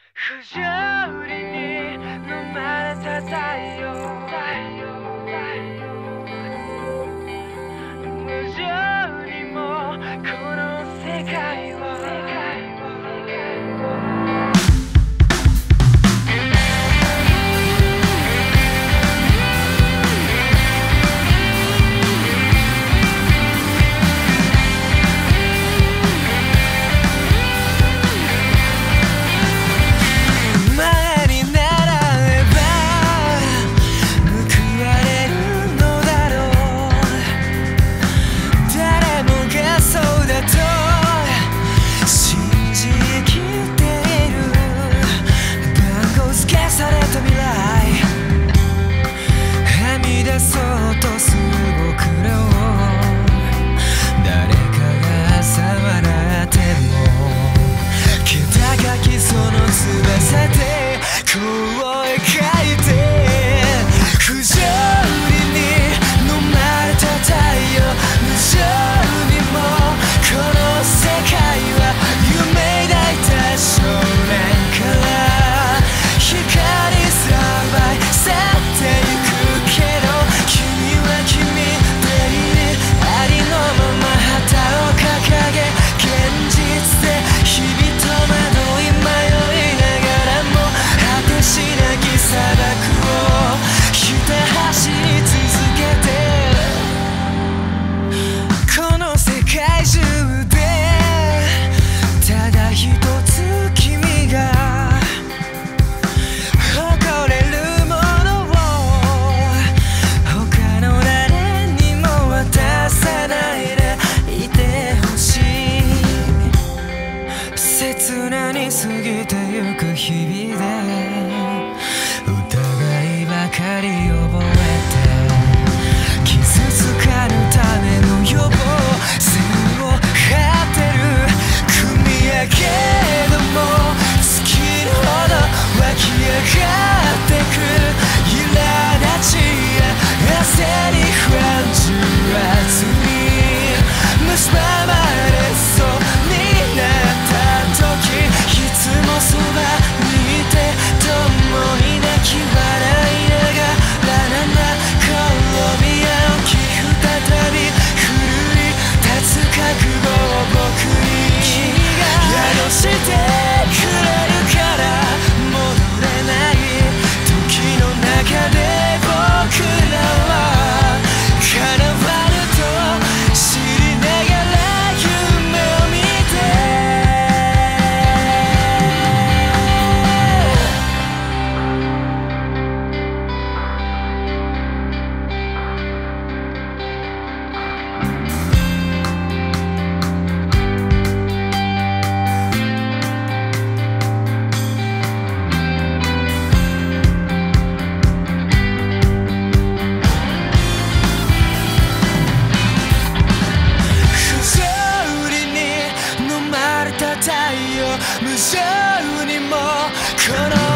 不条理に飲まれた太陽、無情にもこの世界はそうとする僕らを誰かが触らっても気高きその翼でこう描いて不条理に飲まれた太陽無情にもこの世界は夢抱いた少年から光さばい去ってゆく切なに過ぎてゆく日々で疑いばかり覚えて傷つかぬための予防線を張ってる組み上げども尽きるほど湧き上がってく苛立ちや焦り不安重圧に蝕まれそうになったいつもそばにいて共に泣き笑いながら転び合うき再び奮い立つ覚悟を僕に宿してくれるから戻れない時の中で僕らは叶わぬと知りながら夢を見て無情にもこの